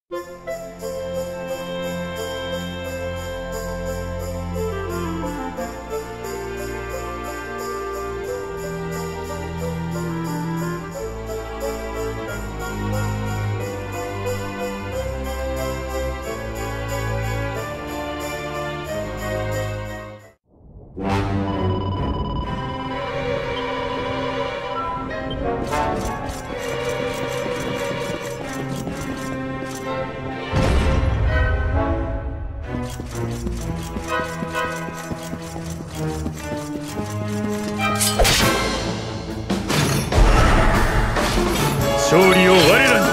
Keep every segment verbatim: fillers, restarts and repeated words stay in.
勝利を我らに。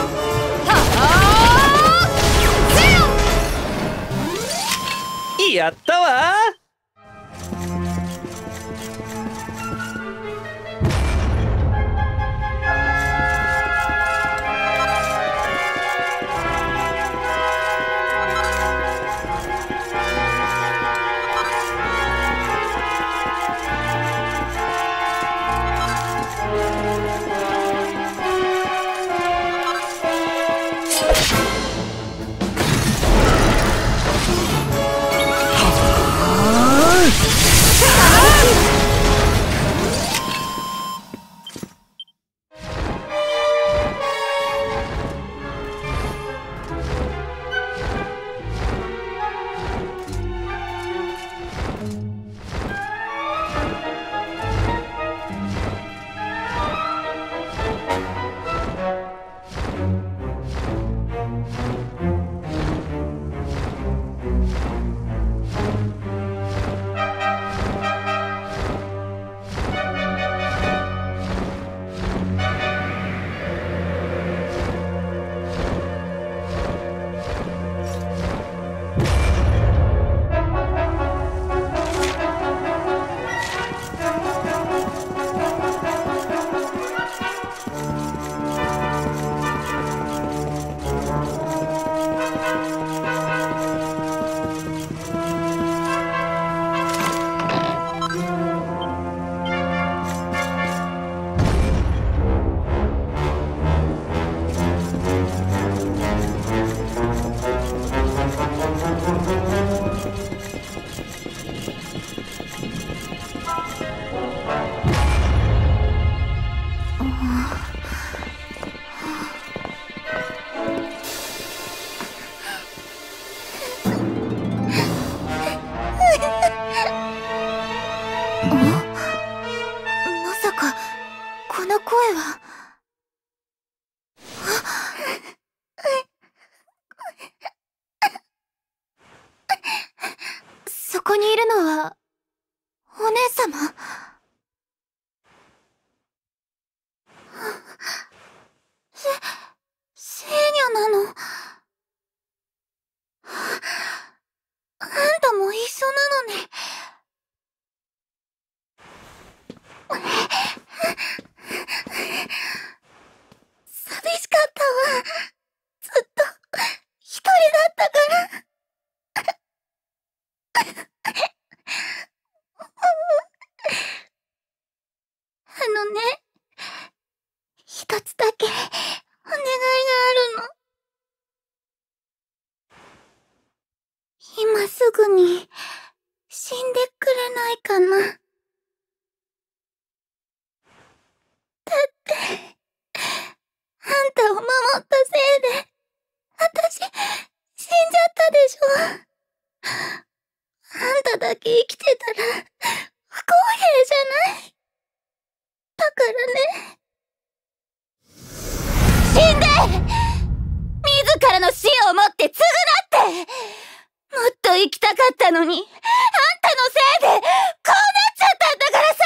やったわ。 そこにいるのはお姉様？せ、セーニャなの？あんたも一緒なのね。寂しかったわ。ずっと一人だったから。あのね、一つだけお願いがあるの。今すぐに死んでくれないかな。だってあんたを守ったせいで私死んじゃったでしょ。あんただけ生きてたら不公平じゃない。だからね、死んで自らの死をもって償って。もっと生きたかったのに、あんたのせいでこうなっちゃったんだから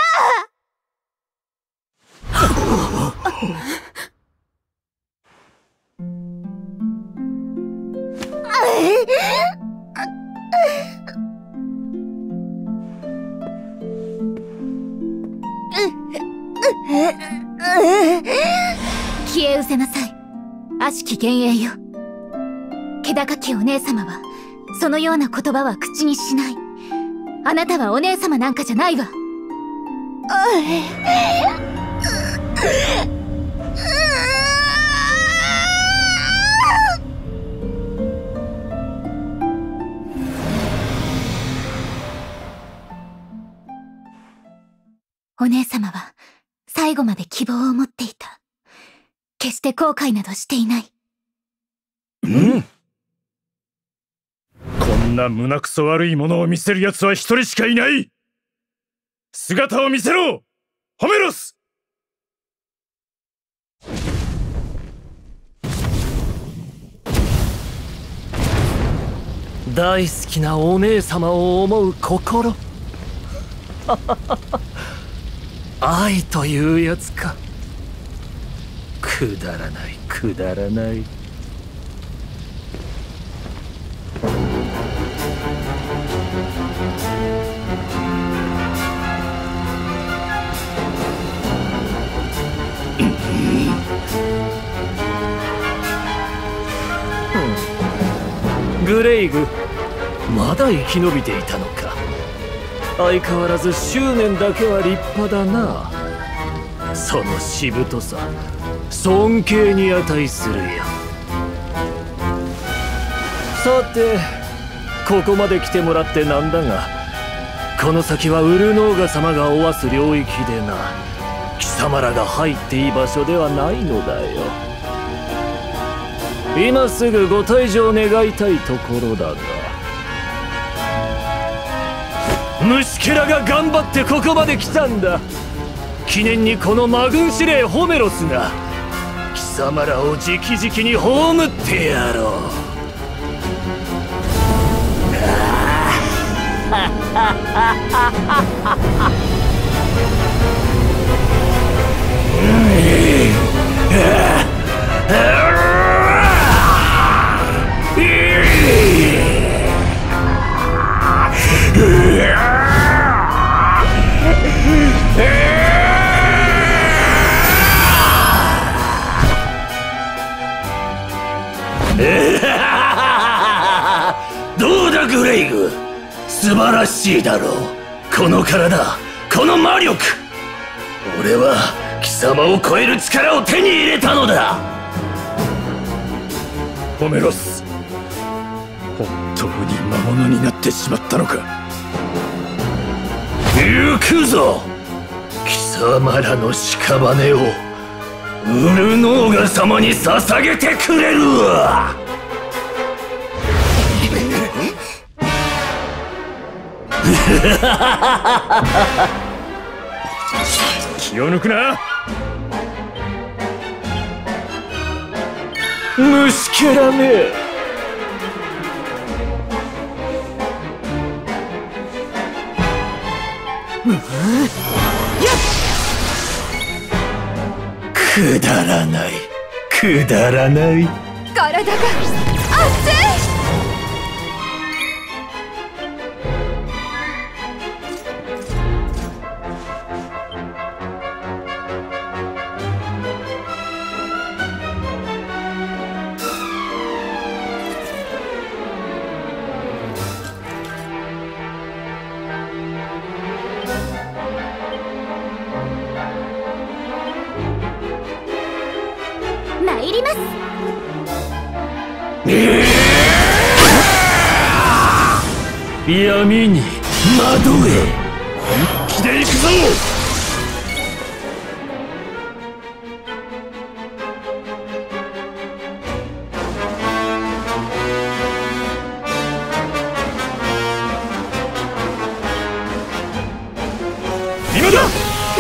消え失せなさい、悪しき幻影よ。気高きお姉様はそのような言葉は口にしない。あなたはお姉様なんかじゃないわ。 お姉様は最後まで希望を持っていた。決して後悔などしていない。 うん。こんな胸くそ悪いものを見せる奴は一人しかいない。姿を見せろ、ホメロス。 大好きなお姉様を思う心愛というやつか。くだらないくだらない。グレイグ、まだ生き延びていたのか。相変わらず執念だけは立派だな。そのしぶとさ、尊敬に値するよ。さて、ここまで来てもらってなんだが、この先はウルノーガ様がおわす領域でな。貴様らが入っていい場所ではないのだよ。今すぐご退場願いたいところだが、虫けらが頑張ってここまで来たんだ。記念にこの魔軍司令ホメロスが貴様らを直々に葬ってやろう。どうだグレイグ、素晴らしいだろう。この体、この魔力。俺は貴様を超える力を手に入れたのだ。 ホメロス、本当に魔物になってしまったのか。 行くぞ、貴様らの屍をウルノーガ様に捧げてくれるわ。 気を抜くな。 虫けらめ。くだらないくだらない。 体が熱い。参ります。 闇に惑え。一気で行くぞ。 今だ。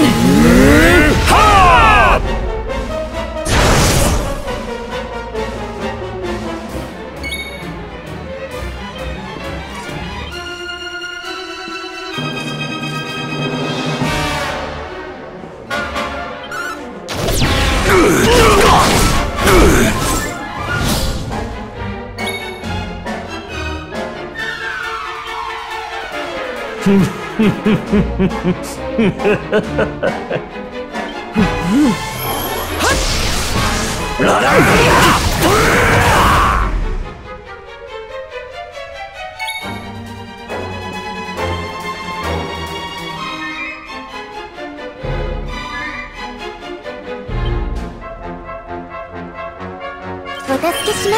お助けします。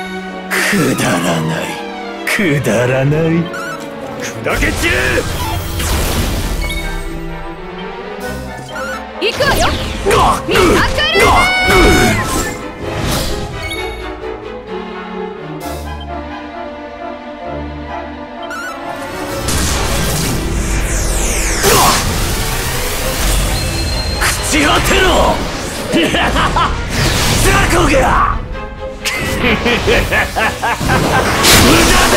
くだらないくだらない。 砕け散れ。 行くわよ。ミラクル朽ち果てろ雑魚が無駄だ。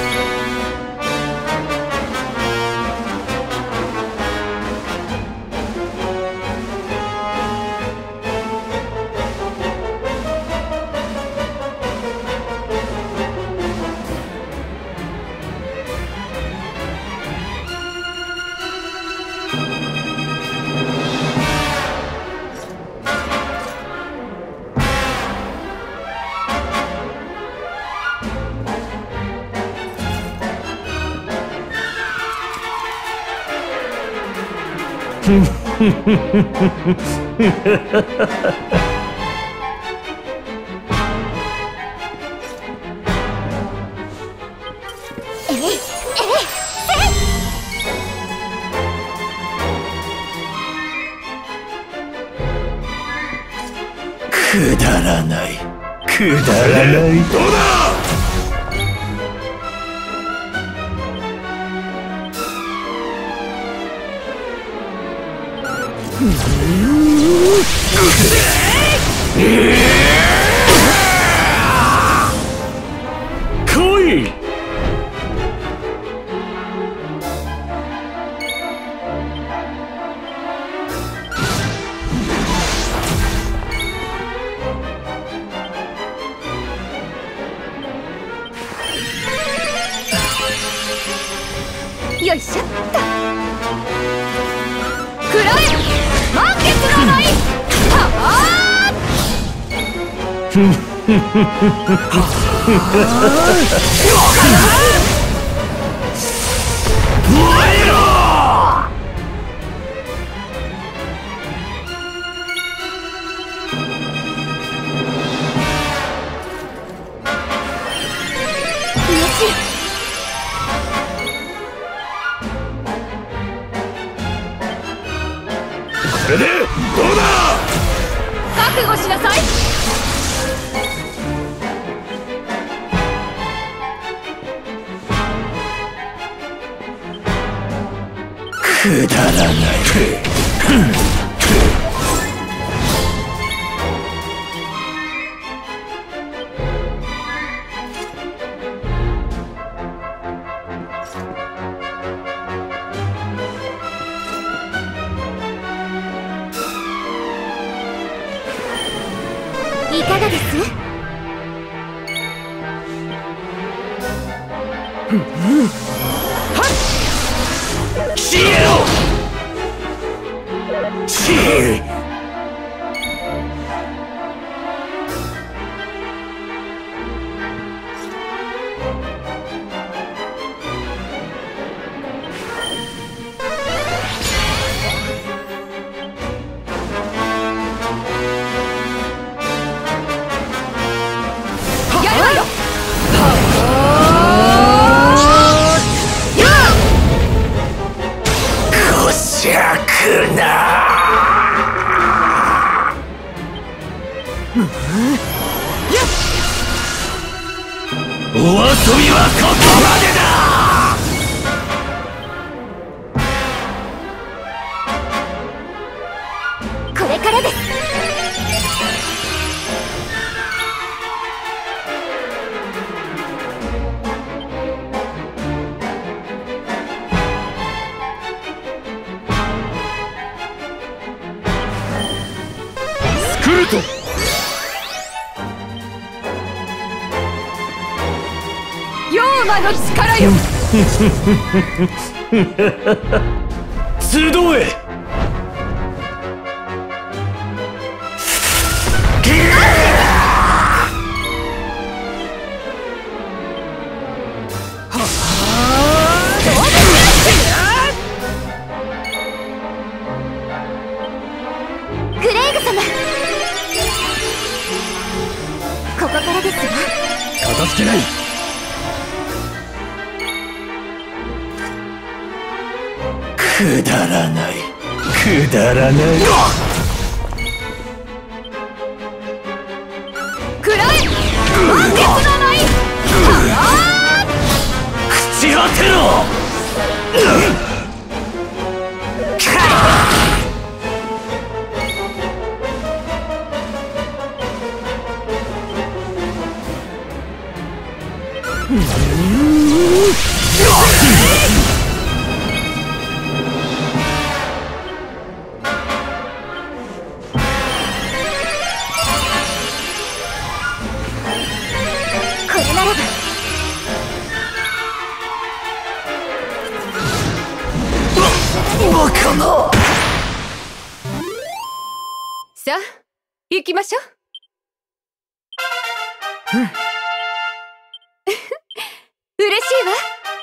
くだらないくだらない。どうだ。来い。 よいしょっと。くらえ満月のライン。はあふんふんふんふんふん。燃えろ。よし。 これでどうだ。 覚悟しなさい。 くだらない。 いかがです？ 消えろ。消え。お遊びはここまでだ。これからです。 スクルトン。 妖魔の力よ。 集え。 グレイグ様、ここからですわ。 かたじけない。 くだらないくだらない。 食らえ満月の舞。 朽ち果てろ。 これならばバカな。 さあ行きましょう。うん嬉しいわ。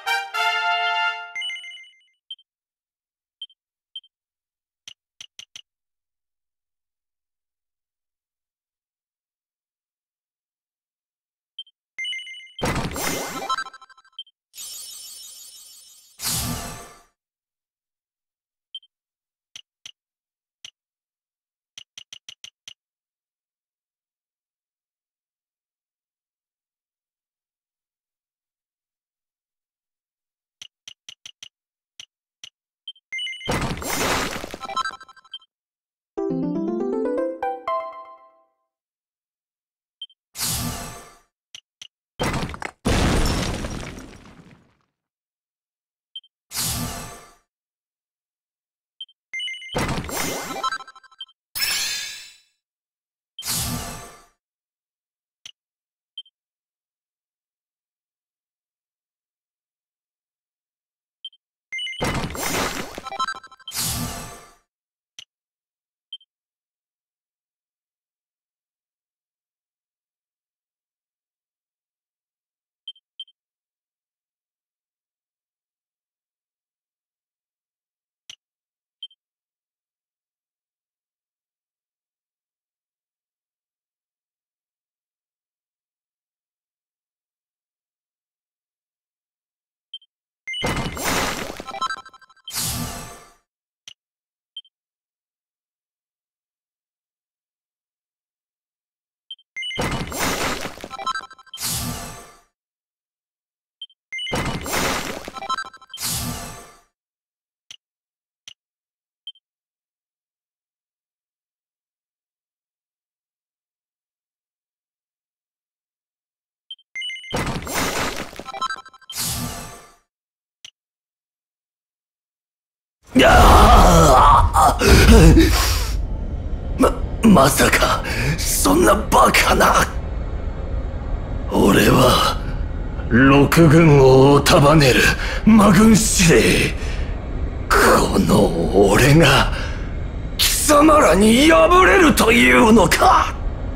ま、まさかそんなバカな。俺は六軍を束ねる魔軍司令。この俺が貴様らに敗れるというのか。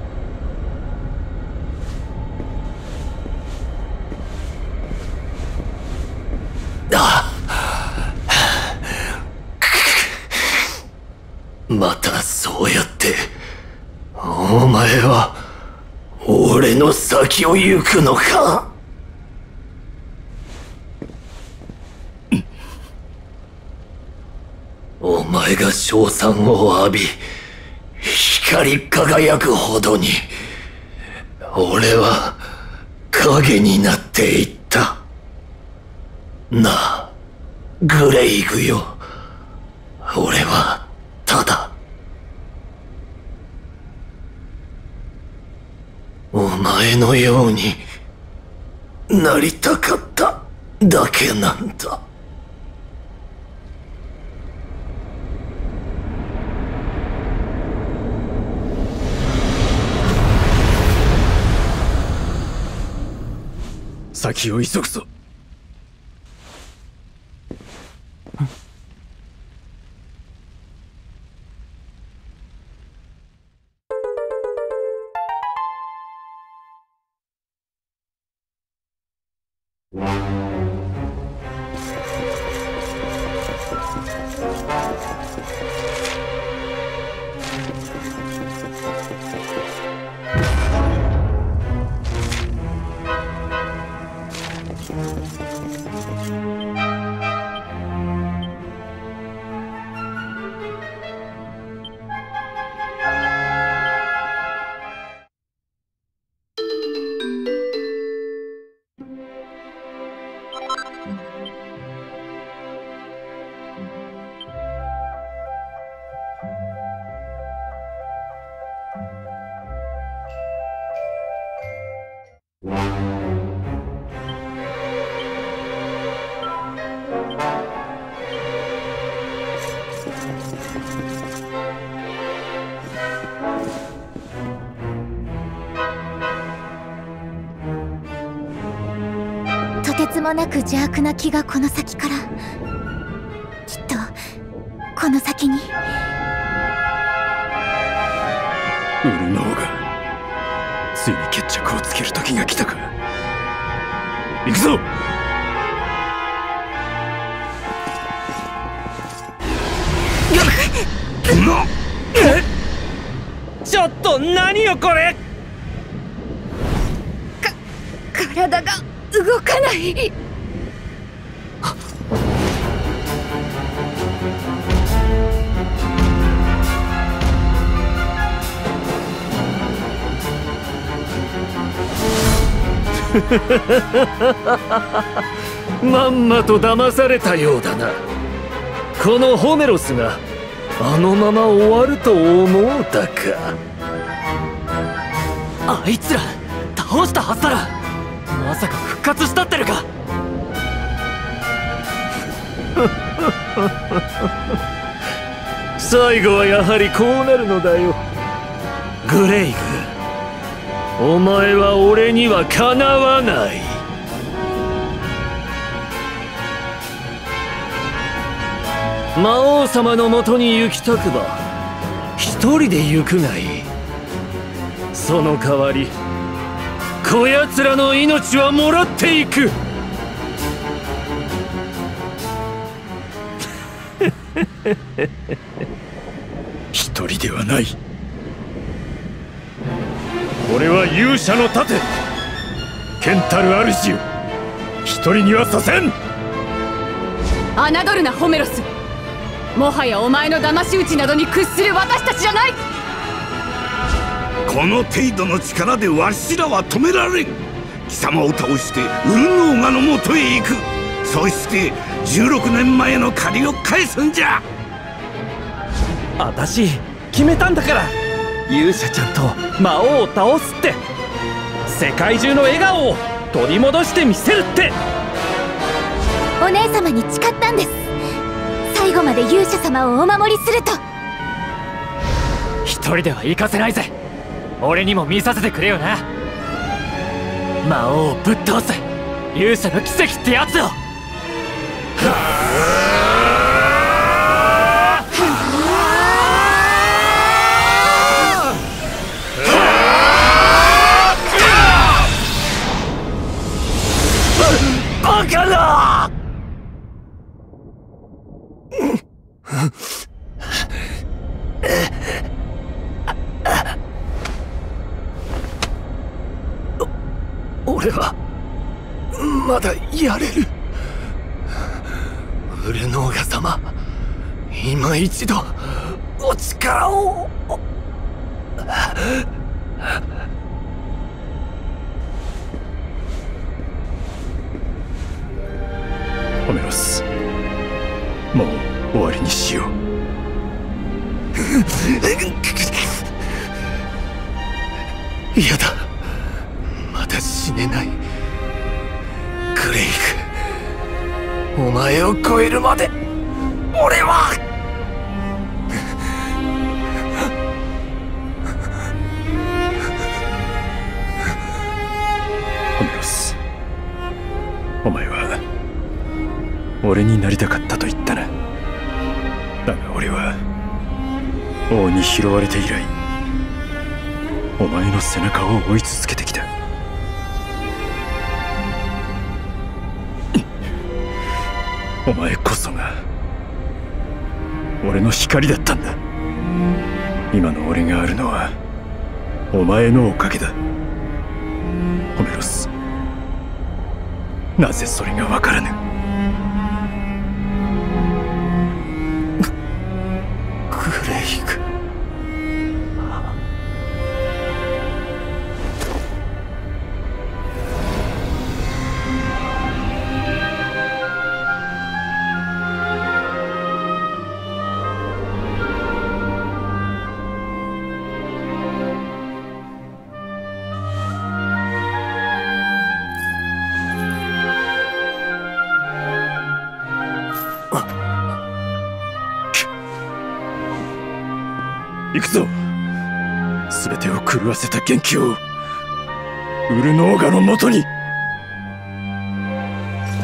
あまたそうやってお前は俺の先を行くのか。お前が称賛を浴び光り輝くほどに俺は影になっていった。なあグレイグよ、俺はただお前のようになりたかっただけなんだ。 先を急ぐぞ。 つもなく邪悪な気がこの先から、きっとこの先に。 ウルノーがついに決着をつける時が来たか。行くぞ。 ちょっと何よこれ。 か体が動かない。 まんまと騙されたようだな。このホメロスがあのまま終わると思うたか。あいつら倒したはずだら。まさか復活したってるか。最後はやはりこうなるのだよ。グレイグ、お前は俺にはかなわない。魔王様のもとに行きたくば一人で行くがいい。その代わりこやつらの命はもらっていく。 一人ではない。俺は勇者の盾、剣たる主よ、一人にはさせん。 侮るなホメロス。もはやお前の騙し討ちなどに屈する私たちじゃない。 この程度の力でわしらは止められん。貴様を倒してウルノーガのもとへ行く。そしてじゅうろくねんまえの借りを返すんじゃ。 私決めたんだから。勇者ちゃんと魔王を倒すって、世界中の笑顔を取り戻してみせるって。 お姉様に誓ったんです。最後まで勇者様をお守りすると。 一人では行かせないぜ。俺にも見させてくれよな。魔王をぶっ倒す勇者の奇跡ってやつを。バカだ。俺はまだやれる。ウルノーガ様、今一度お力を。 ホメロス、もう終わりにしよう。 嫌だ、まだ死ねない。グレイグ、お前を超えるまで俺は。 ホメロス、お前は俺になりたかったと言ったな。だが俺は王に拾われて以来、お前の背中を追い続けてきた。お前こそが俺の光だったんだ。今の俺があるのはお前のおかげだ。ホメロス、なぜそれがわからぬ。 グレイグ、 行くぞ。全てを狂わせた元気をウルノーガのもとに。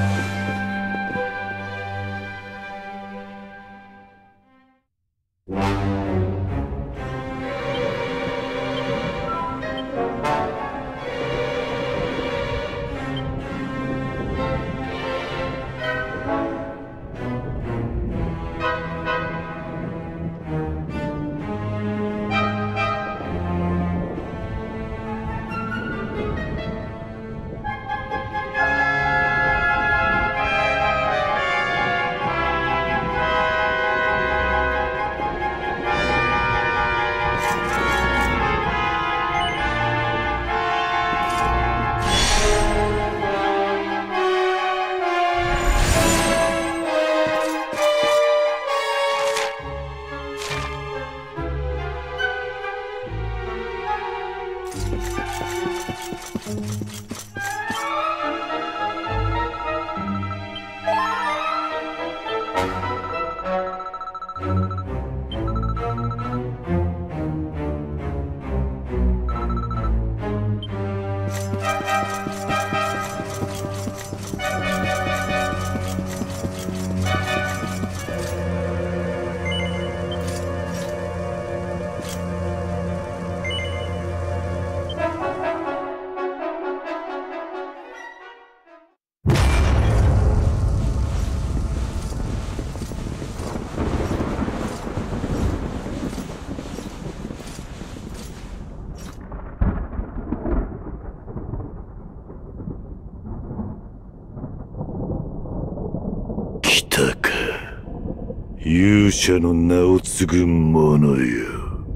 勇者の名を継ぐ者よ。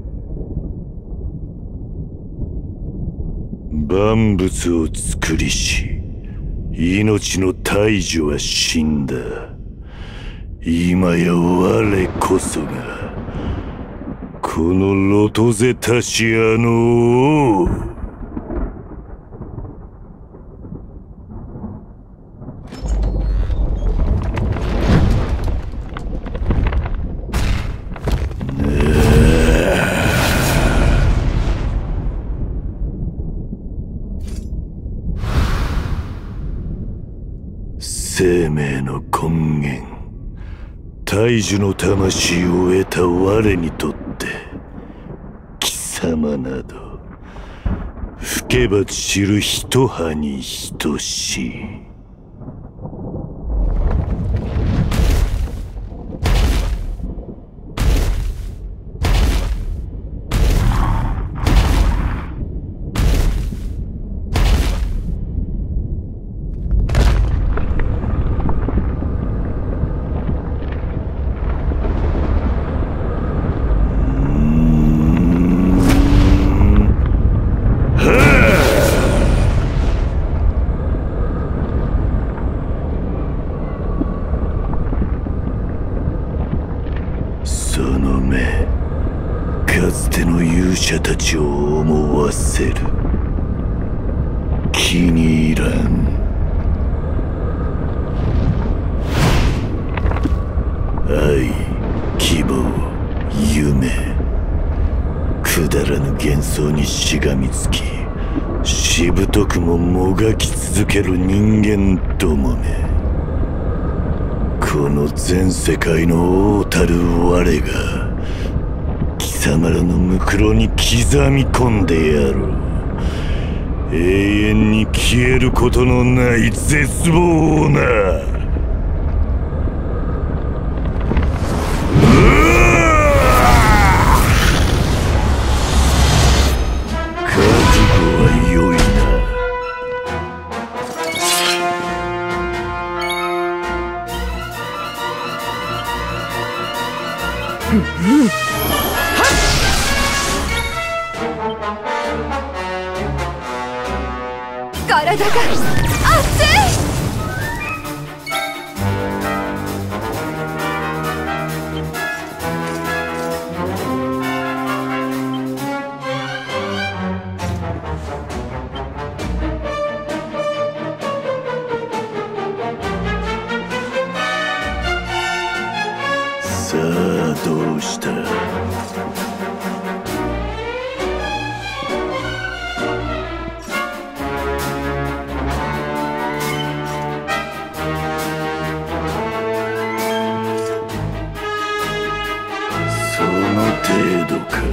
万物を作りし命の大樹は死んだ。今や我こそがこのロトゼタシアの王。生命の根源、大樹の魂を得た我にとって貴様など吹けば散る一葉に等しい。その目、かつての勇者たちを思わせる。気に入らん。愛、希望、夢、くだらぬ幻想にしがみつき、しぶとくももがき続ける人間どもめ。この全世界の王たる我が貴様らのむくろに刻み込んでやろう。永遠に消えることのない絶望をな。覚悟は良いな。 体が熱い。 さあどうした？その程度か。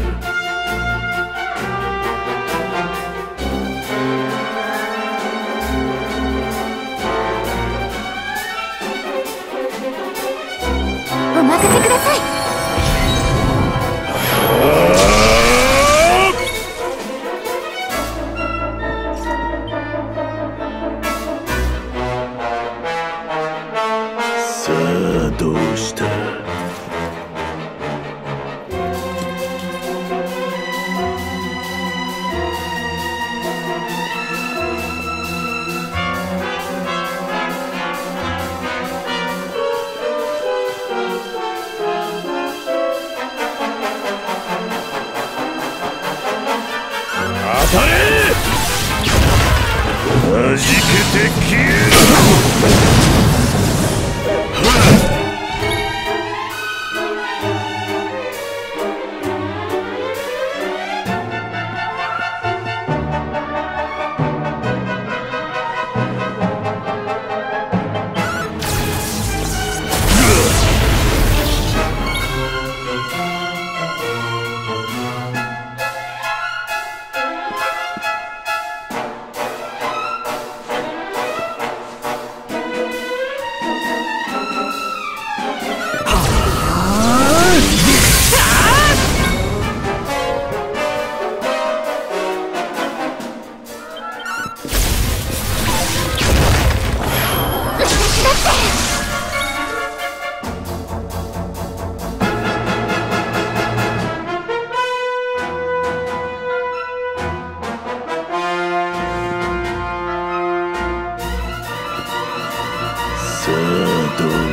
お任せください。 さあどうした？当たれ！はじけて消える！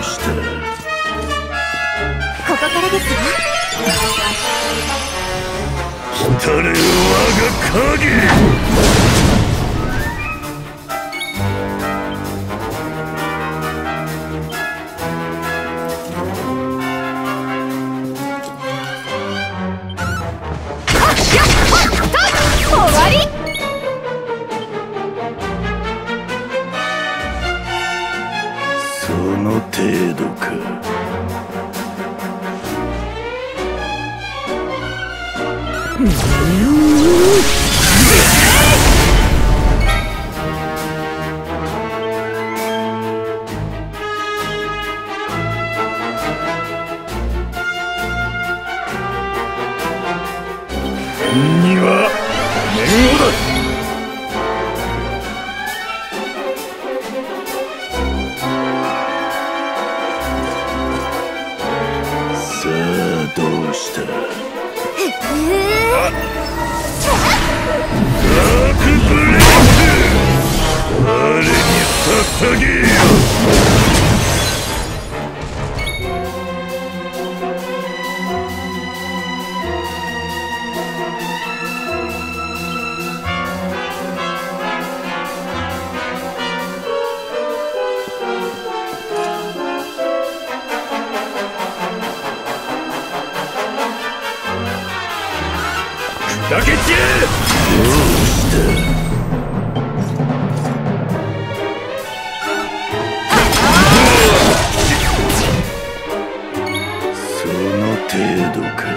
うした？ ここからですわ。 来たれ我が影。 終わり。 その程度か。 には念をだ。 さあどうした？ダークブレイク、我に捧げよ。 砕け散れ。 どうした？その程度か。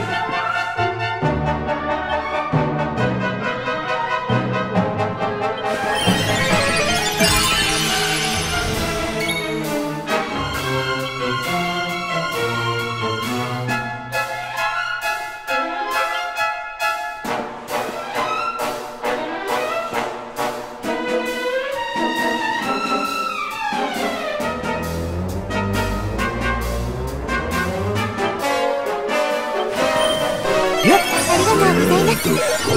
ありがとうございます。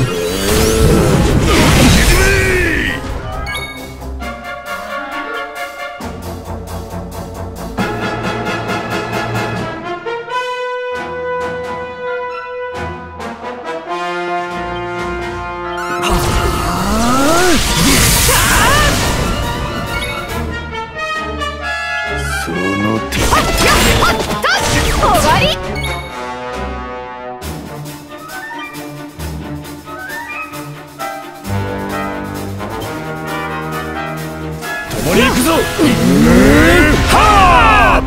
その手。 終わり。 共に行くぞ。はあ。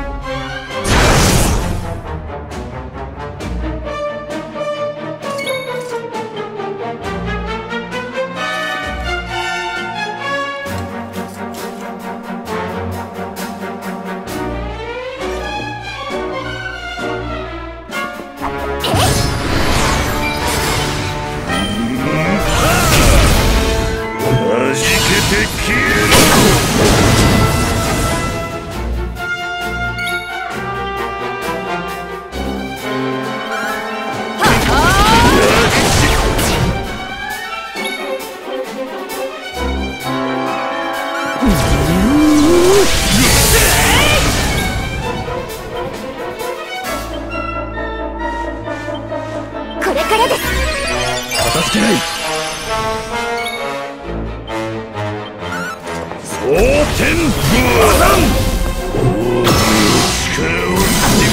はじけて消えろ。 これからです。 かたじけない。蒼天武断。 王の力を示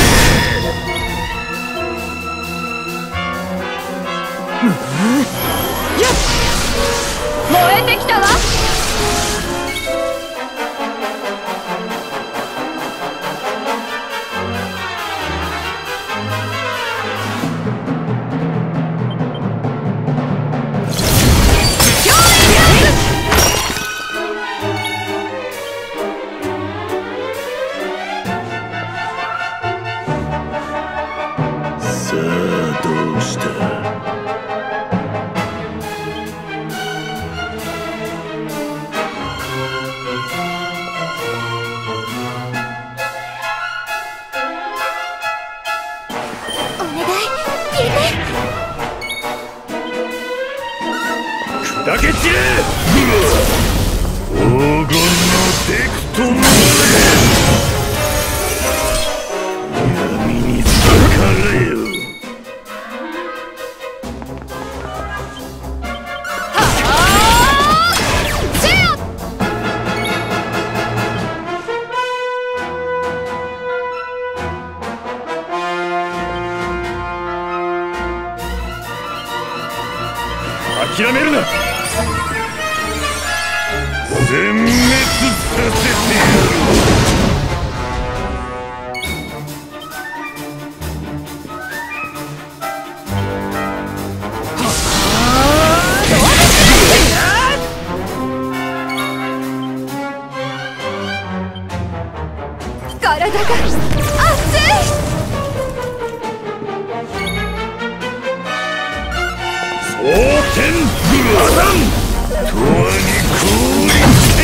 燃えてきたわ。 さあどうした？ お願い、聞いて。 砕け散れ。 黄金のデクトノーレ。 体が熱い。 蒼天ブラザンとわに降臨して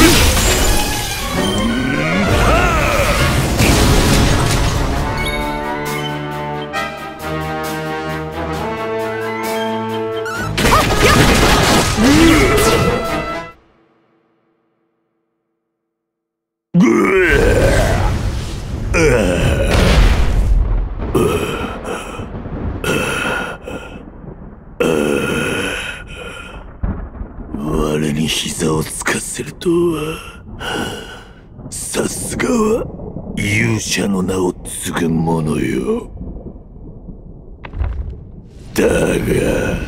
我に膝をつかせるとは、さすがは勇者の名を継ぐ者よ。だが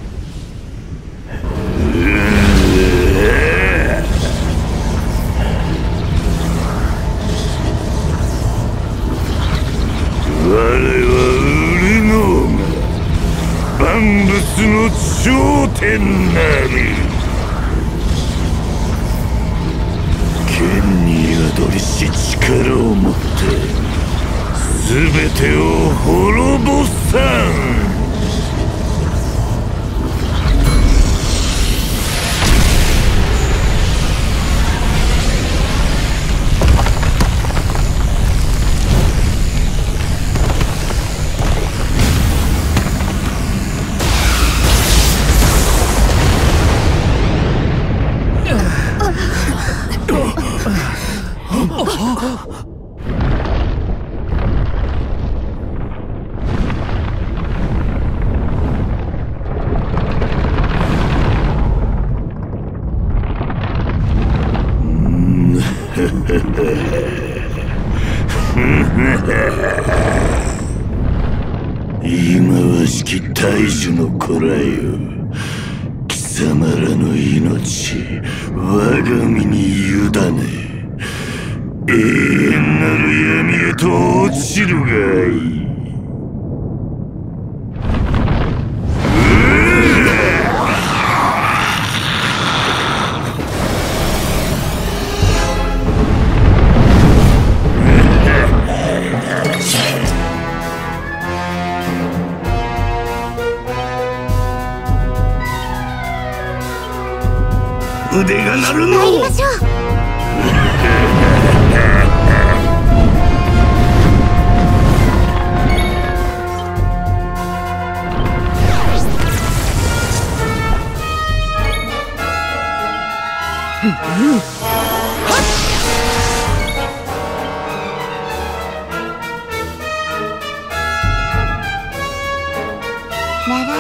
我はウルノーが万物の頂点なり。剣に宿りし力をもって全てを滅ぼさん。忌まわしき大樹の子らよ、貴様らの命我が身に委ね、永遠なる闇へと落ちるがいい。腕が鳴るの。 参りましょう。ラララ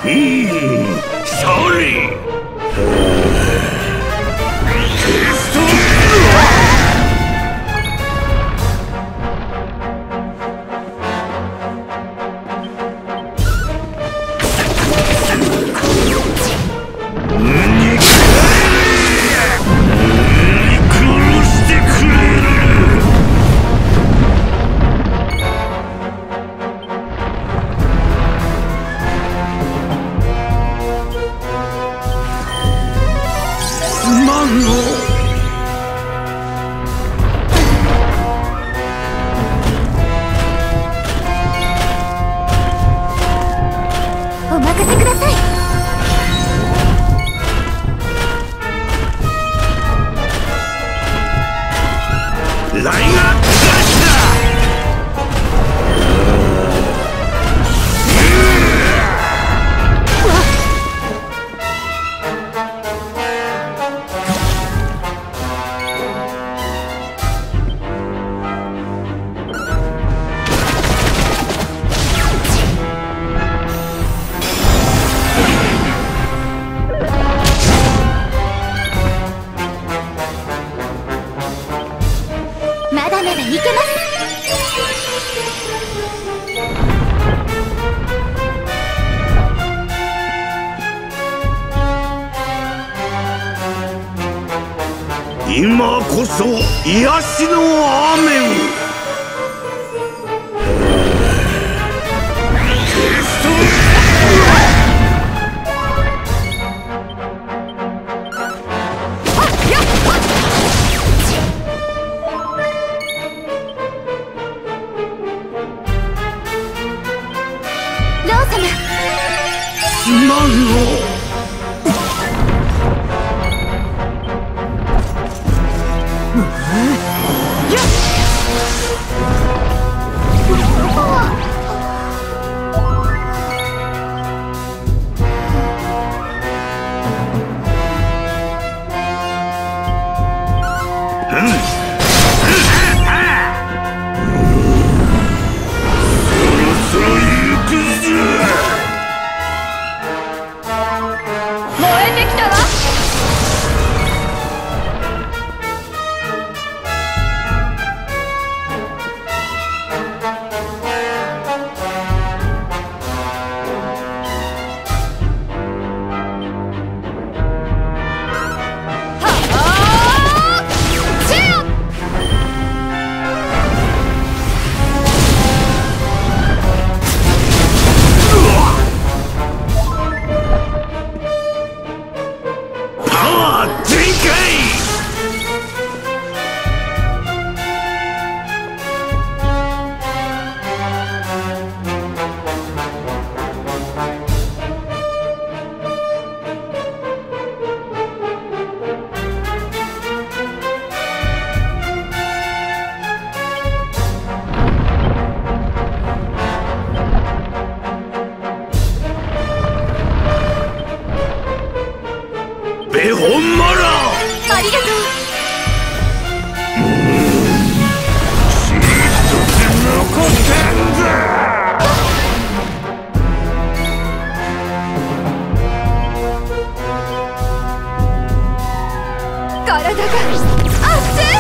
うん勝利。 お任せください。 ラインアップだ。 まだまだいけます。 今こそ癒しの雨を。 ロー様、 すまんの。ベホンマラありがとう。 残ってんだ。 体が熱い。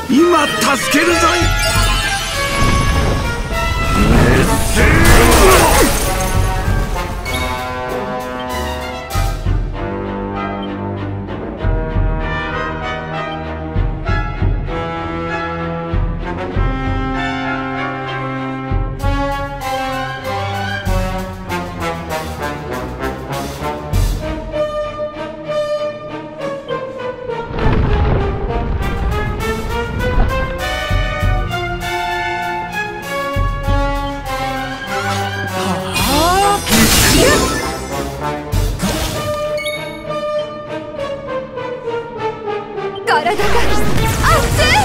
今助けるぞい。熱戦体が熱い。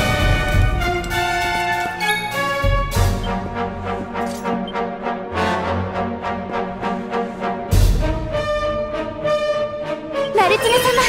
ナルティメ様。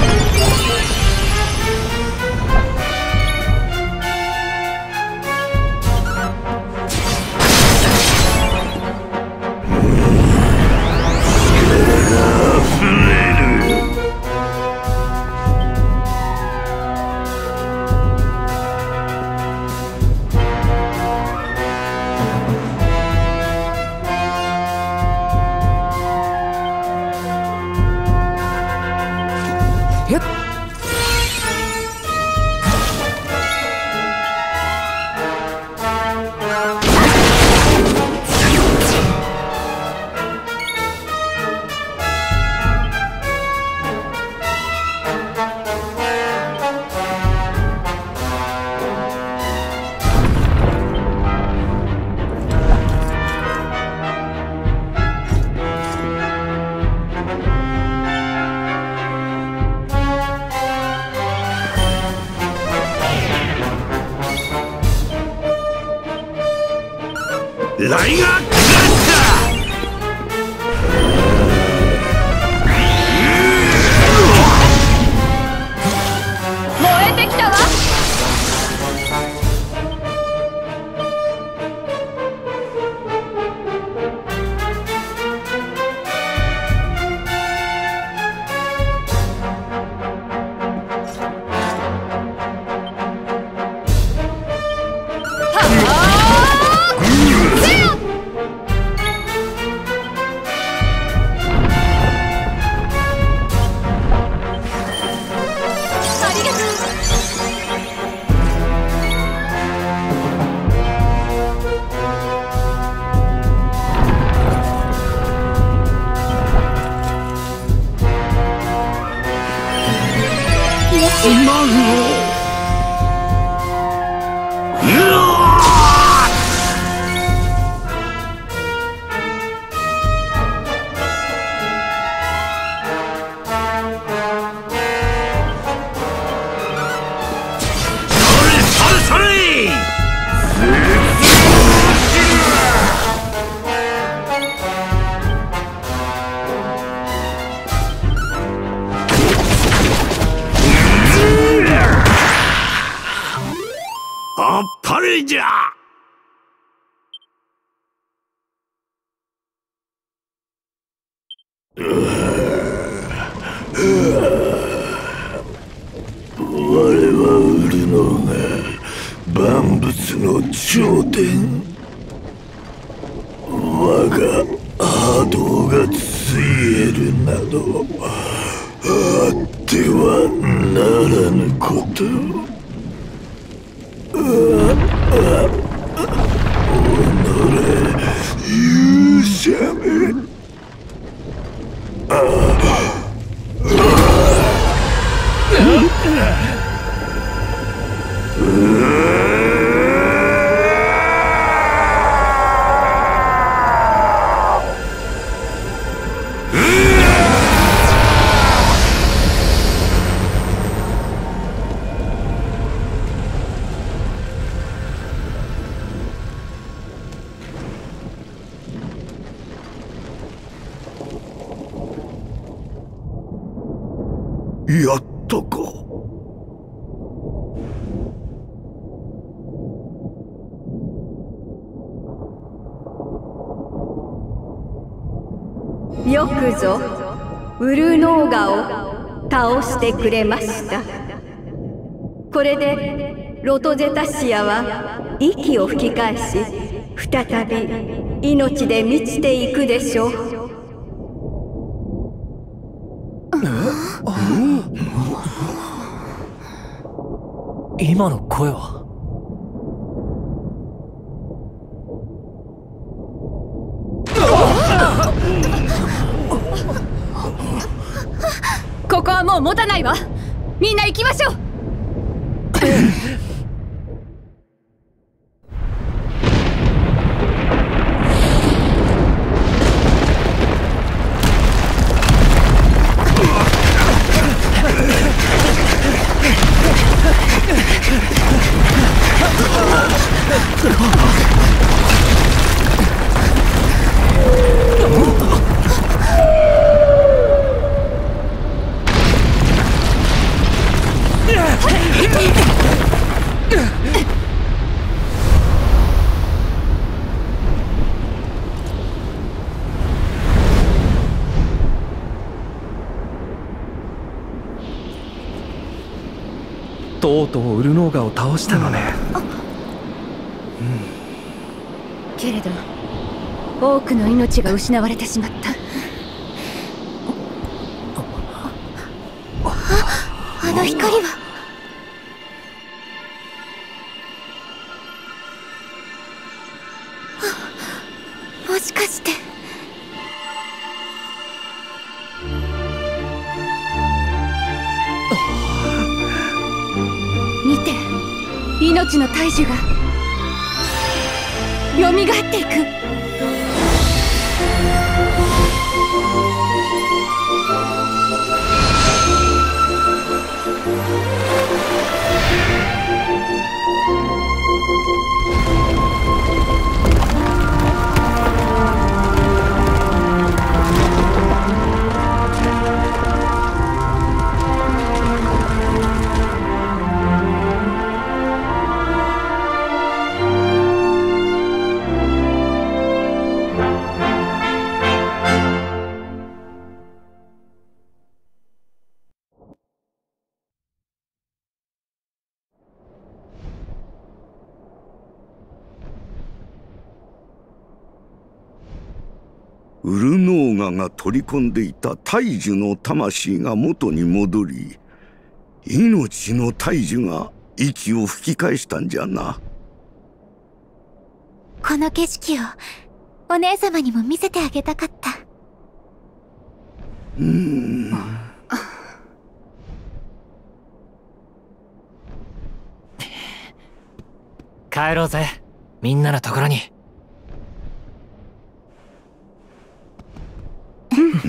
ライガークラッシャー。 燃えてきたわ。 あっぱれじゃ。我はウルノが万物の頂点。我が波動がついえるなどあってはならぬこと。己勇者め。やったか。 よくぞウルノーガを倒してくれました。 これでロトゼタシアは息を吹き返し、再び命で満ちていくでしょう。 今の声は。 ここはもう持たないわ。みんな行きましょう。 とうとうウルノーガを倒したのね。 けれど多くの命が失われてしまった。 あの光は。もしかして。 見て、命の大樹がよみがえっていく。 ウルノーガが取り込んでいた大樹の魂が元に戻り、命の大樹が息を吹き返したんじゃな。 この景色をお姉様にも見せてあげたかった。 うーん。 帰ろうぜ、みんなのところに。 うん。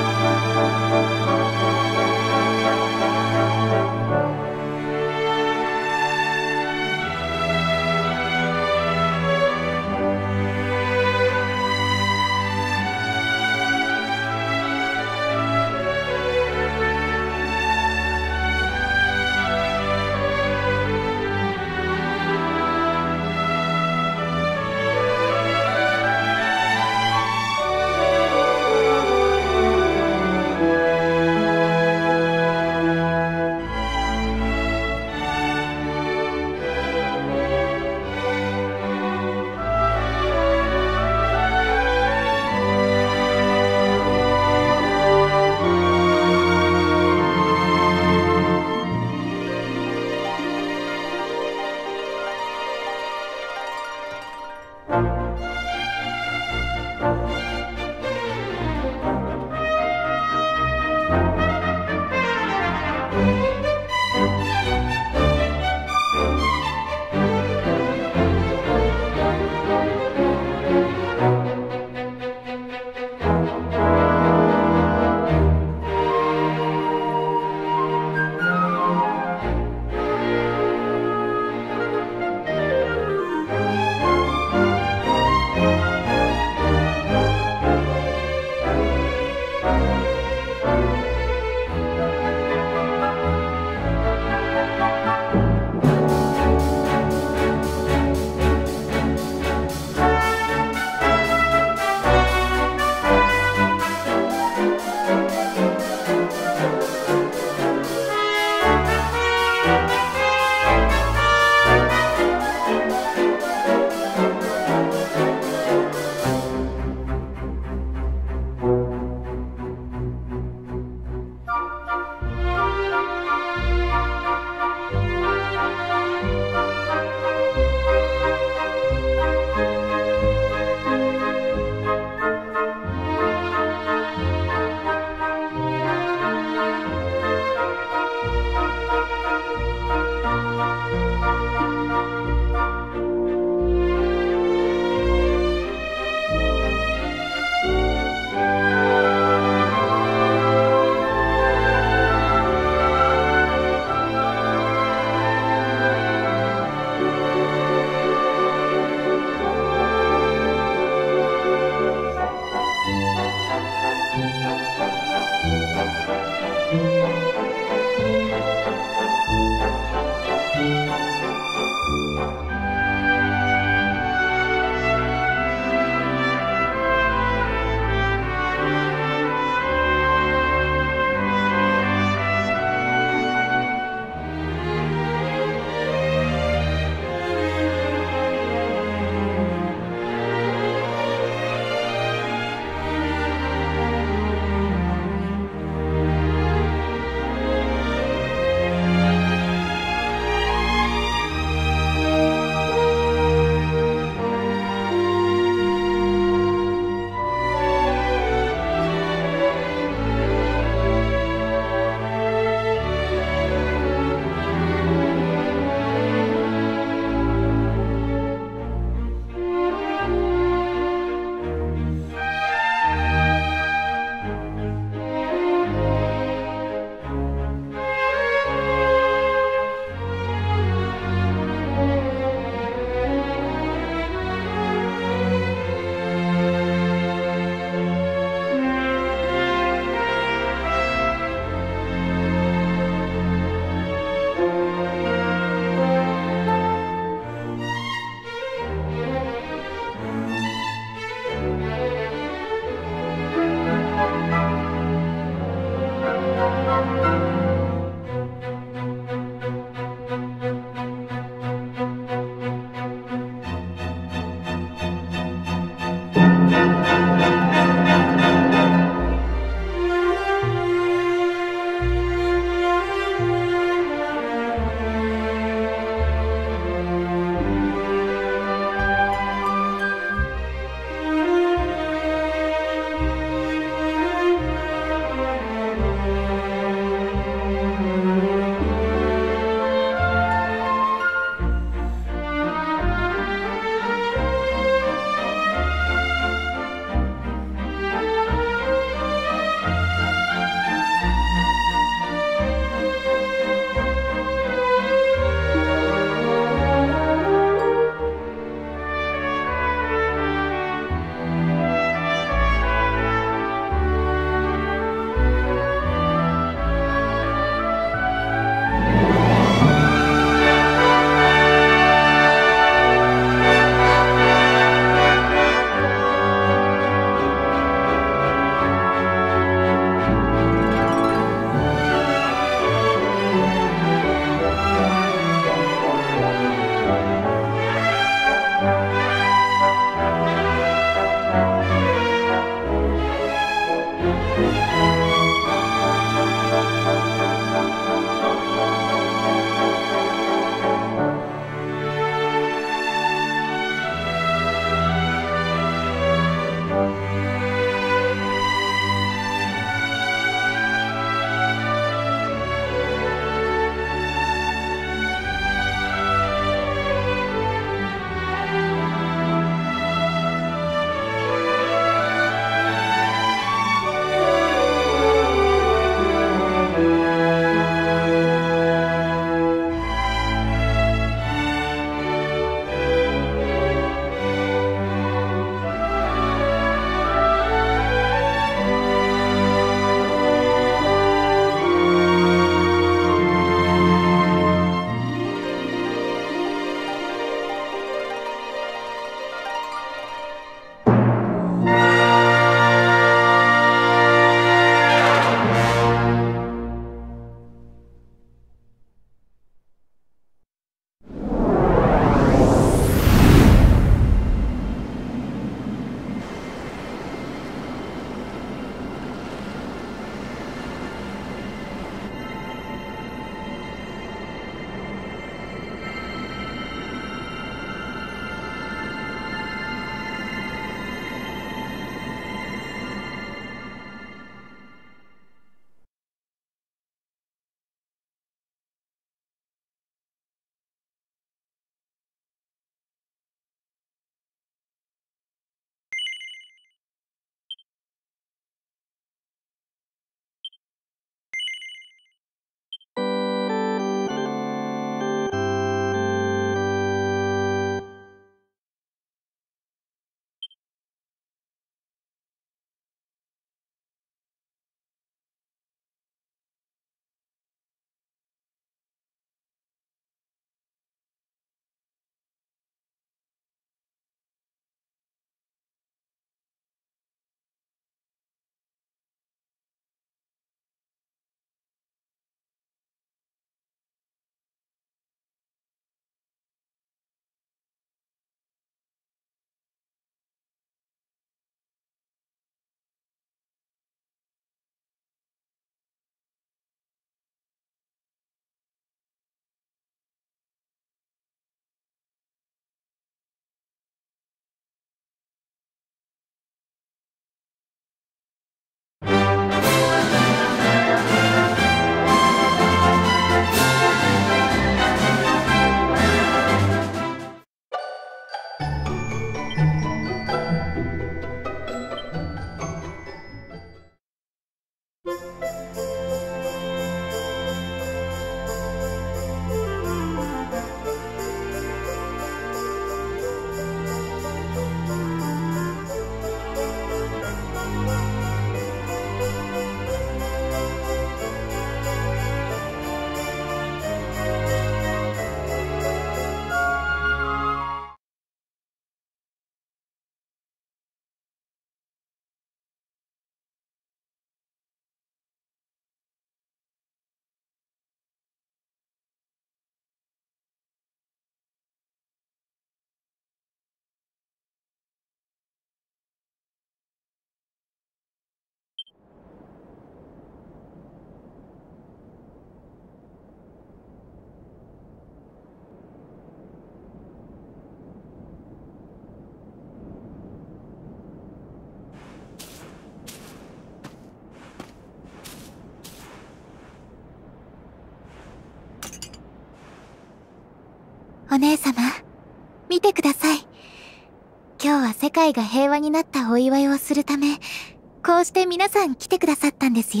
姉様、見てください。今日は世界が平和になったお祝いをするため、こうして皆さん来てくださったんですよ。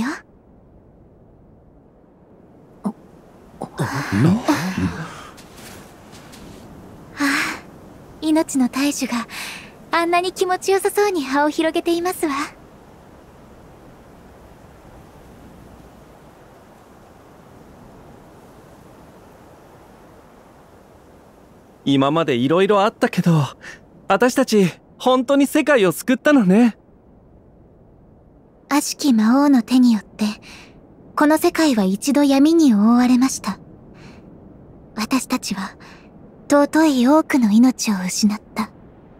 ああ、命の大樹があんなに気持ちよさそうに葉を広げていますわ。 今までいろいろあったけど、私たち本当に世界を救ったのね。 悪しき魔王の手によってこの世界は一度闇に覆われました。私たちは尊い多くの命を失った。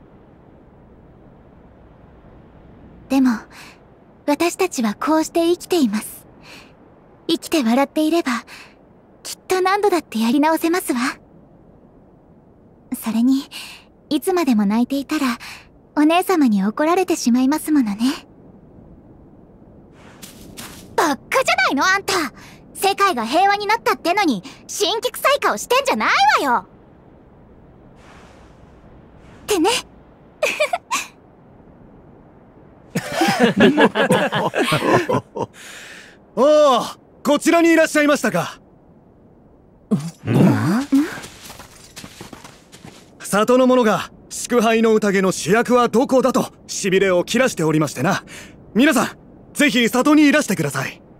でも私たちはこうして生きています。生きて笑っていればきっと何度だってやり直せますわ。それにいつまでも泣いていたらお姉様に怒られてしまいますものね。ばっかじゃないのあんた。世界が平和になったってのに辛気臭い顔してんじゃないわよってね。 おお、こちらにいらっしゃいましたか。里の者が祝杯の宴の主役はどこだとしびれを切らしておりましてな。皆さんぜひ里にいらしてください。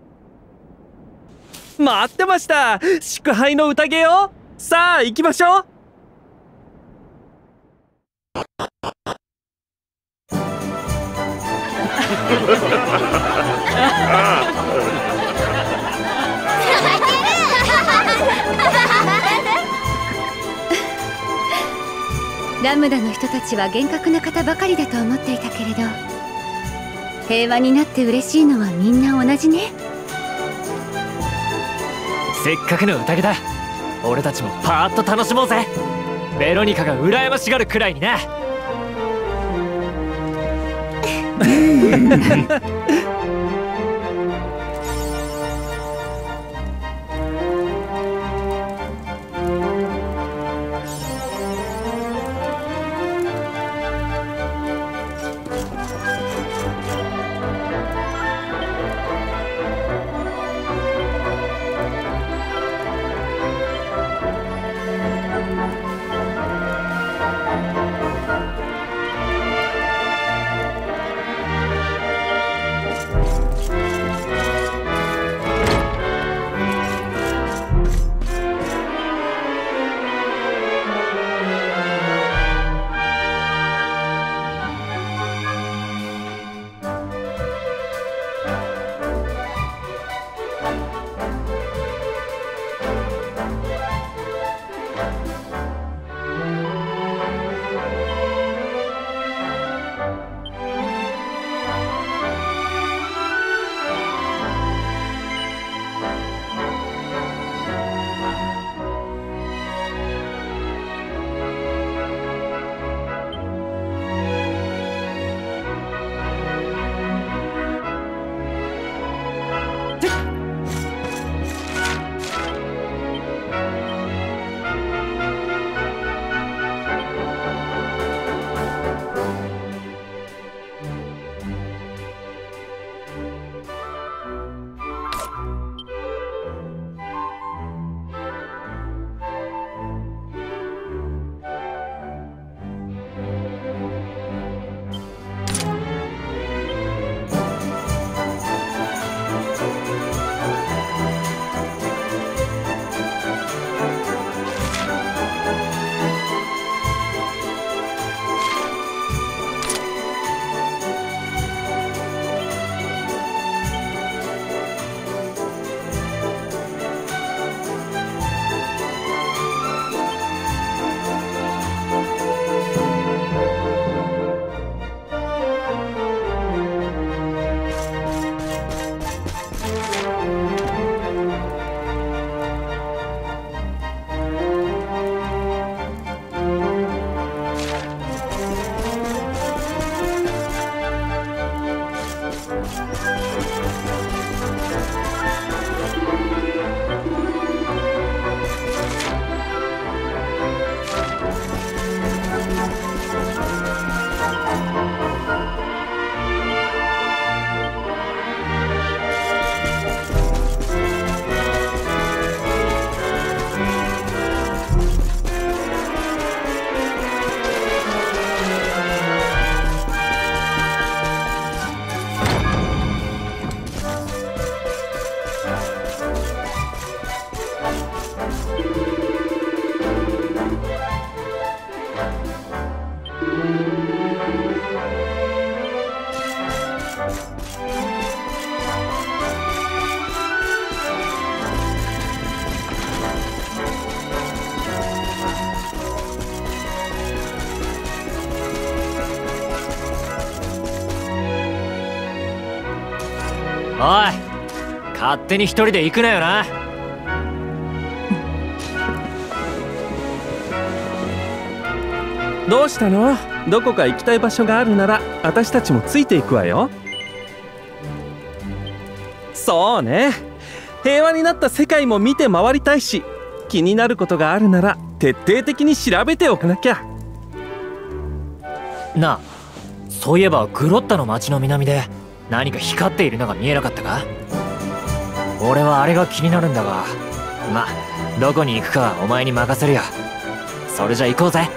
待ってました。祝杯の宴よ。さあ行きましょう。 ラムダの人たちは厳格な方ばかりだと思っていたけれど、平和になって嬉しいのはみんな同じね。 せっかくの宴だ。俺たちもパーッと楽しもうぜ。ベロニカが羨ましがるくらいにな。 おい、勝手に一人で行くなよな。 どうしたの？どこか行きたい場所があるなら私たちもついていくわよ。そうね、平和になった世界も見て回りたいし、気になることがあるなら徹底的に調べておかなきゃ。 なあ、そういえばグロッタの町の南で何か光っているのが見えなかったか？俺はあれが気になるんだが、ま、どこに行くかはお前に任せるよ。それじゃ行こうぜ。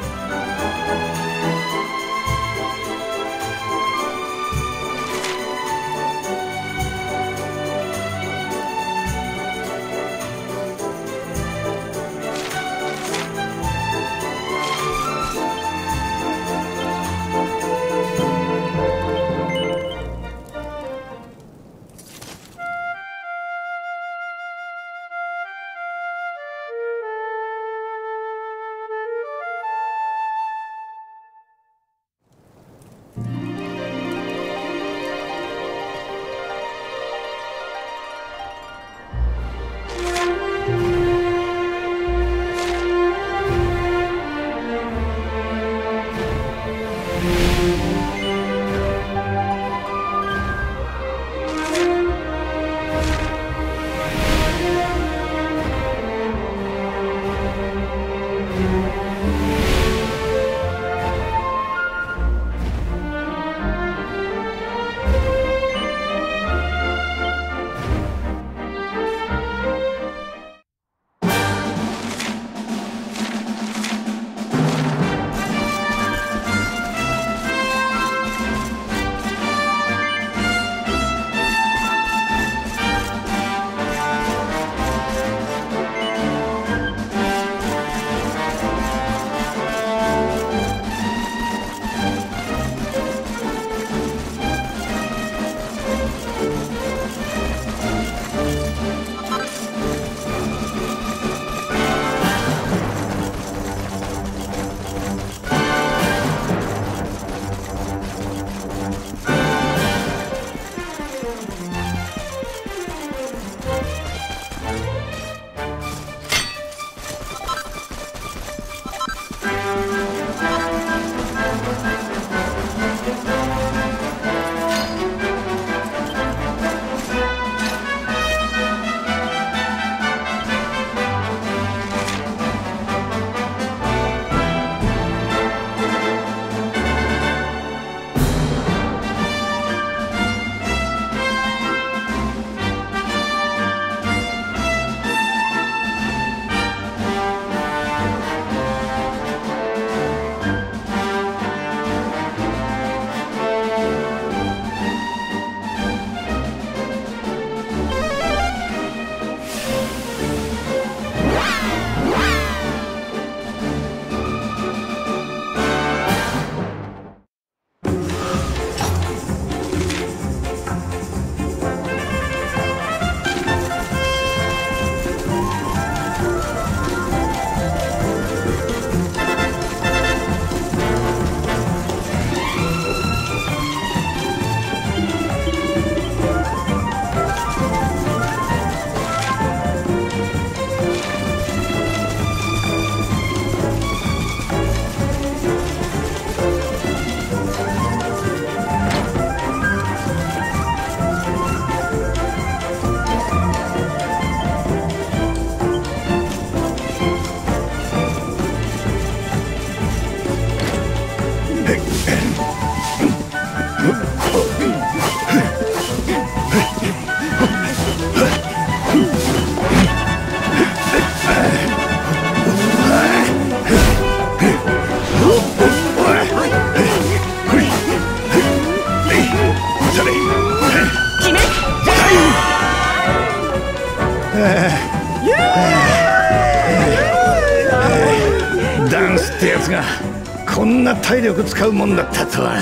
ダンスってやつがこんな体力使うもんだったとは。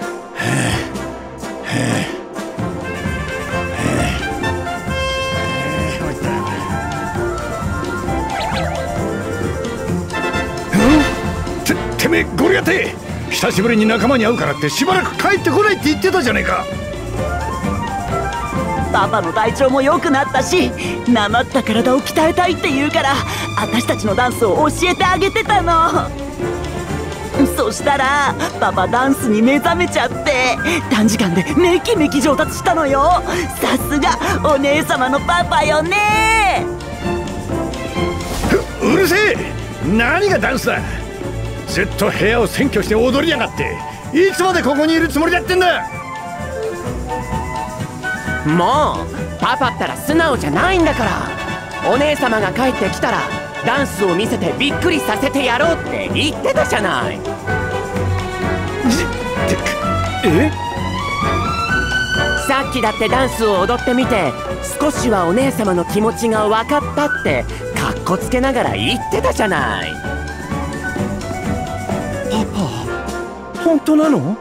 ててめえゴリアテ、久しぶりに仲間に会うからってしばらく帰ってこないって言ってたじゃねえか。 パパの体調も良くなったし、なまった体を鍛えたいって言うから、私たちのダンスを教えてあげてたの。そしたらパパダンスに目覚めちゃって、短時間でめきめき上達したのよ。さすがお姉様のパパよね。 う, うるせえ、何がダンスだ。ずっと部屋を占拠して踊りやがって、いつまでここにいるつもりだってんだ。 もうパパったら素直じゃないんだから。お姉様が帰ってきたらダンスを見せてびっくりさせてやろうって言ってたじゃない。 え？ さっきだってダンスを踊ってみて、少しはお姉様の気持ちが分かったってかっこつけながら言ってたじゃない。 パパ、本当なの？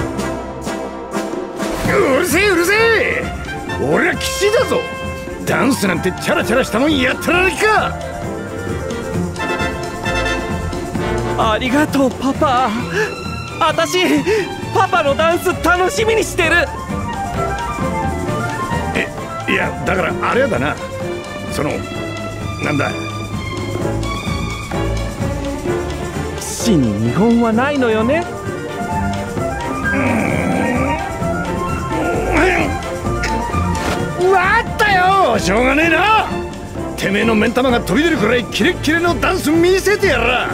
うるせえうるせえ、俺は騎士だぞ。ダンスなんてチャラチャラしたもんやってられるか。 ありがとうパパ。あたしパパのダンス楽しみにしてる。 え、いやだからあれやだな、そのなんだ、 死に日本はないのよね。 わかったよ、しょうがねえな。てめえの目ん玉が飛び出るくらいキレッキレのダンス見せてやら。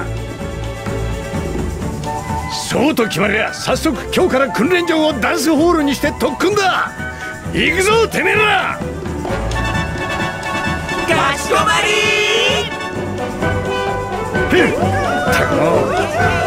そうと決まりゃ早速今日から訓練場をダンスホールにして特訓だ。行くぞてめえら。 かしこまりー。ふん、たくも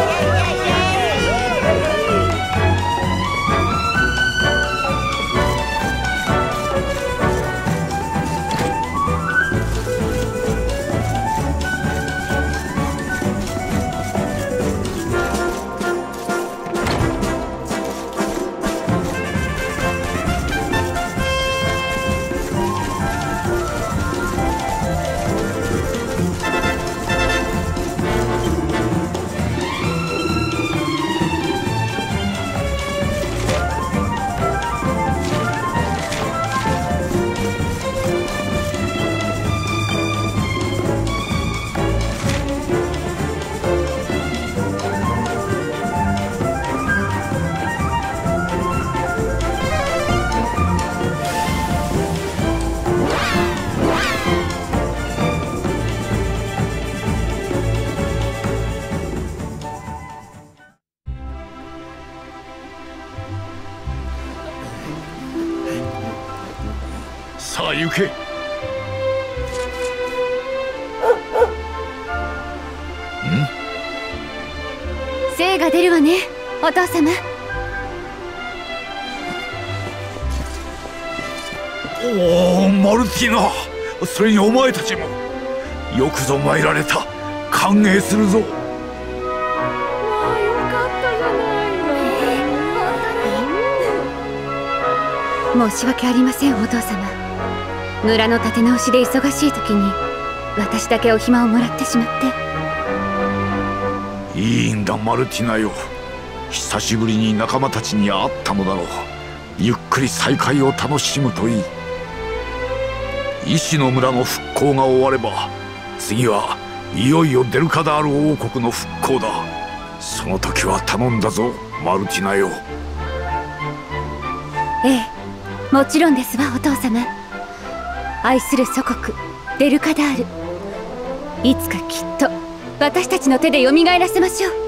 さあ行け。 精が出るわね、お父様。 おお、マルティナ、それにお前たちもよくぞ参られた。歓迎するぞ。 わあ、よかったじゃない。 申し訳ありませんお父様。村の立て直しで忙しい時に私だけお暇をもらってしまって。 いいんだマルティナよ、久しぶりに仲間たちに会ったのだろう。ゆっくり再会を楽しむといい。石の村の復興が終われば、次はいよいよデルカダール王国の復興だ。その時は頼んだぞマルティナよ。 ええ、もちろんですわお父様。愛する祖国デルカダール、いつかきっと私たちの手で蘇らせましょう。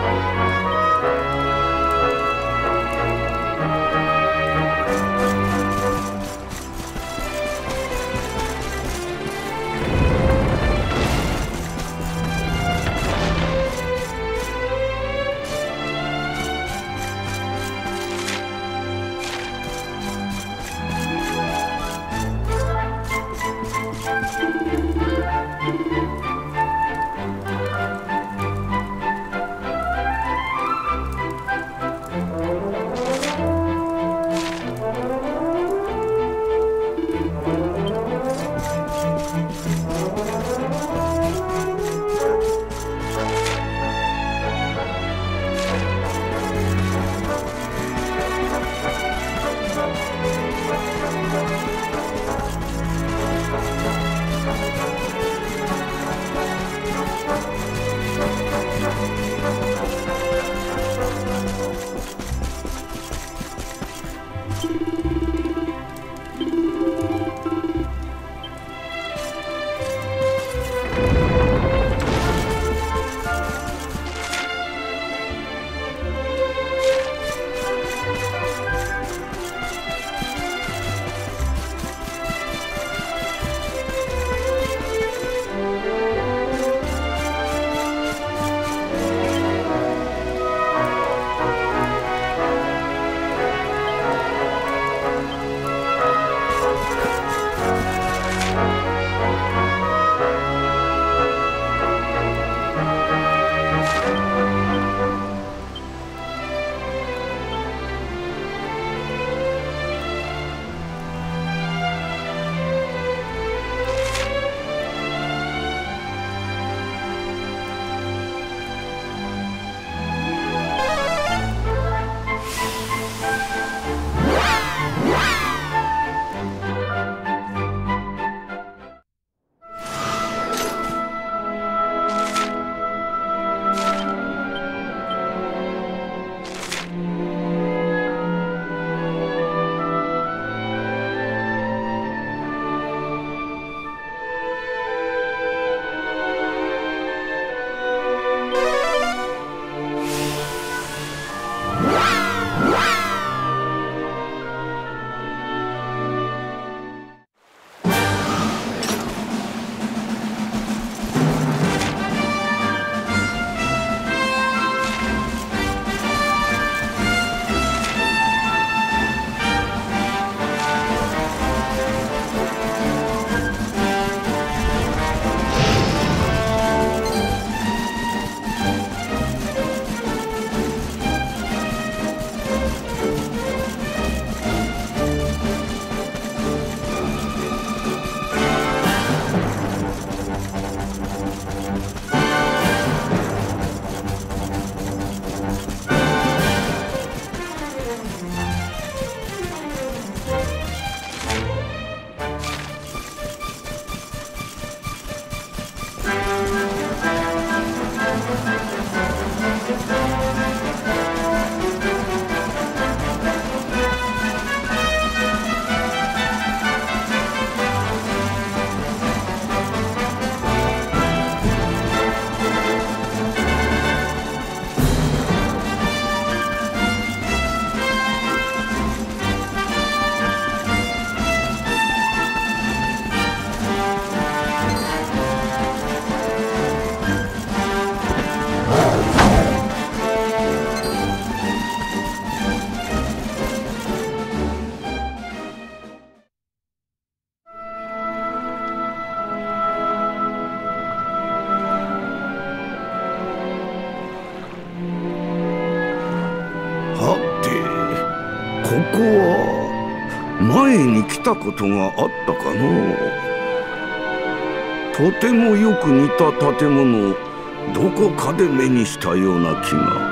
こは前に来たことがあったかのう。とてもよく似た建物をどこかで目にしたような気が。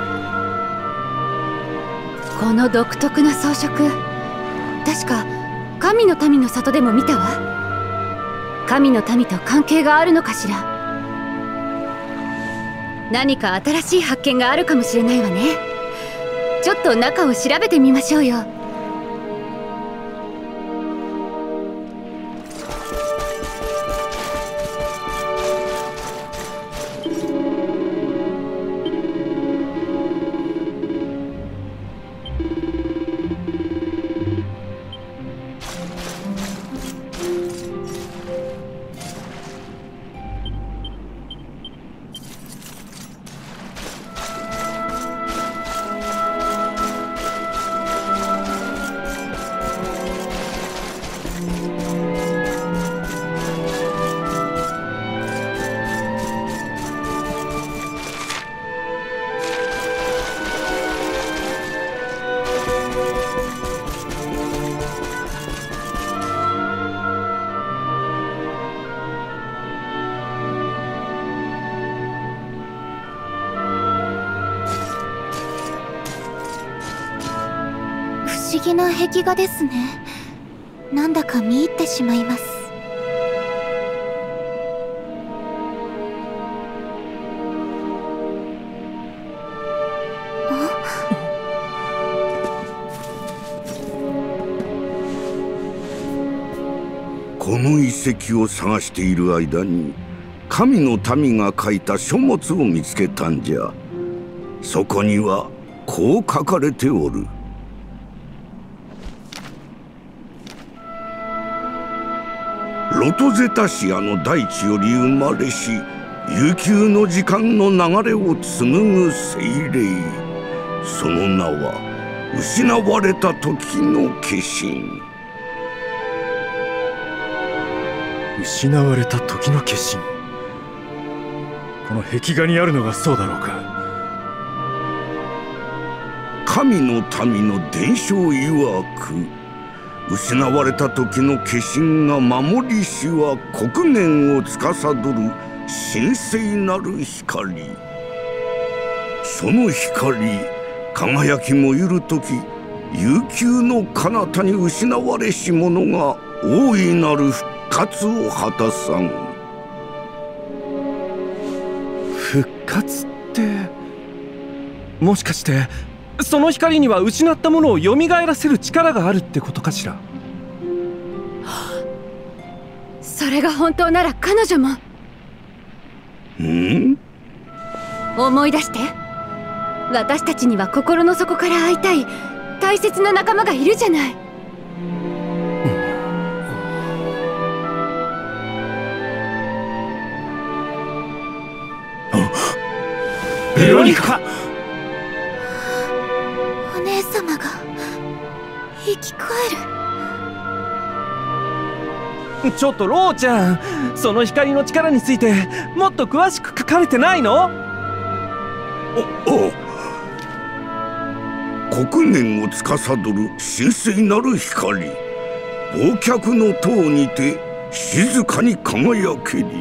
この独特な装飾、確か神の民の里でも見たわ。神の民と関係があるのかしら。何か新しい発見があるかもしれないわね。ちょっと中を調べてみましょうよ。 思議な壁画ですね。なんだか見入ってしまいます。 この遺跡を探している間に神の民が書いた書物を見つけたんじゃ。そこにはこう書かれておる。ロトゼタシアの大地より生まれし悠久の時間の流れを紡ぐ精霊、その名は失われた時の化身。 失われた時の化身。この壁画にあるのがそうだろうか。 神の民の伝承曰く、失われた時の化身が守りしは黒源を司る神聖なる光。その光輝きもゆる時、悠久の彼方に失われし者が大いなる復活を果たさん。 復活って、もしかしてその光には失ったものを蘇らせる力があるってことかしら。 それが本当なら彼女も。 ん？ 思い出して。私たちには心の底から会いたい大切な仲間がいるじゃない。 ベロニカ。 お姉様が生き返る。ちょっとローちゃん、その光の力についてもっと詳しく書かれてないの？ おお黒源を司る神聖なる光、忘却の塔にて静かに輝けり。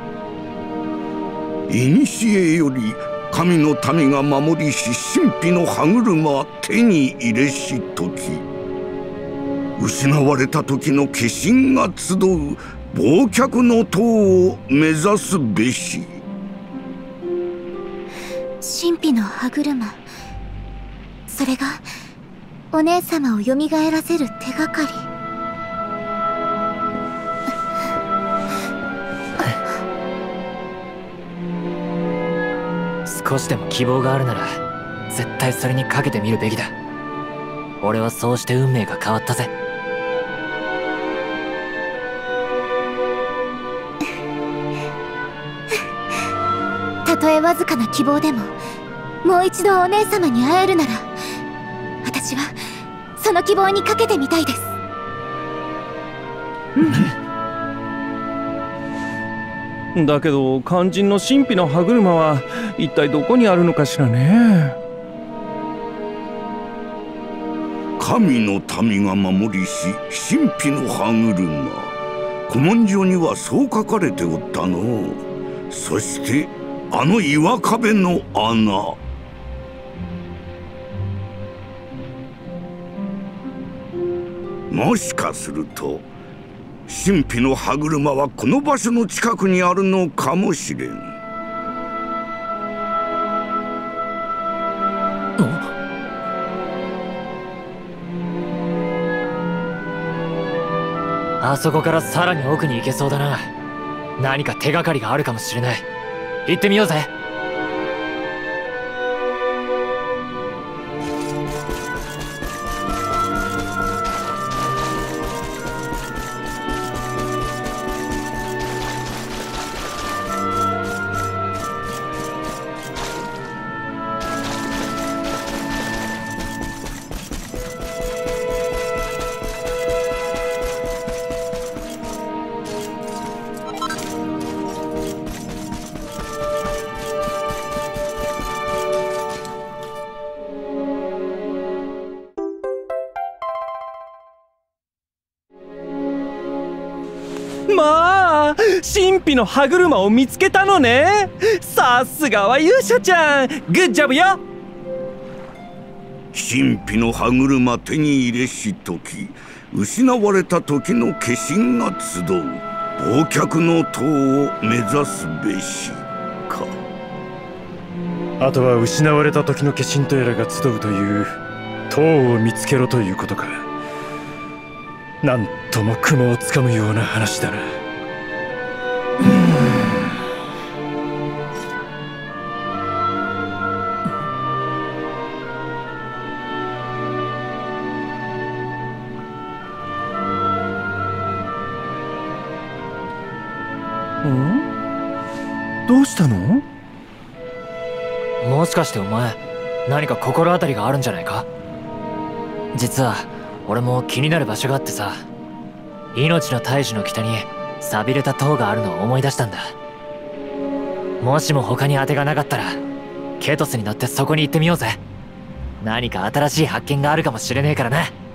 古より神の民が守りし神秘の歯車手に入れし時、失われた時の化身が集う忘却の塔を目指すべし。 神秘の歯車、それがお姉様を蘇らせる手がかり。 少しでも希望があるなら絶対それにかけてみるべきだ。俺はそうして運命が変わったぜ。 たとえわずかな希望でももう一度お姉様に会えるなら、私はその希望にかけてみたいです。 だけど肝心の神秘の歯車は一体どこにあるのかしらね。 神の民が守りし神秘の歯車、古文書にはそう書かれておったの。そしてあの岩壁の穴、もしかすると神秘の歯車はこの場所の近くにあるのかもしれん。 あそこからさらに奥に行けそうだな。何か手がかりがあるかもしれない。行ってみようぜ。 まあ、神秘の歯車を見つけたのね。さすがは勇者ちゃん、グッジョブよ。 神秘の歯車手に入れし時、失われた時の化身が集う忘却の塔を目指すべしか。 あとは失われた時の化身とやらが集うという塔を見つけろということか。なんとも雲をつかむような話だな。 どうしたの？ もしかしてお前何か心当たりがあるんじゃないか？実は俺も気になる場所があってさ、命の大樹の北に寂れた塔があるのを思い出したんだ。もしも他に当てがなかったらケトスに乗ってそこに行ってみようぜ。何か新しい発見があるかもしれねえからな。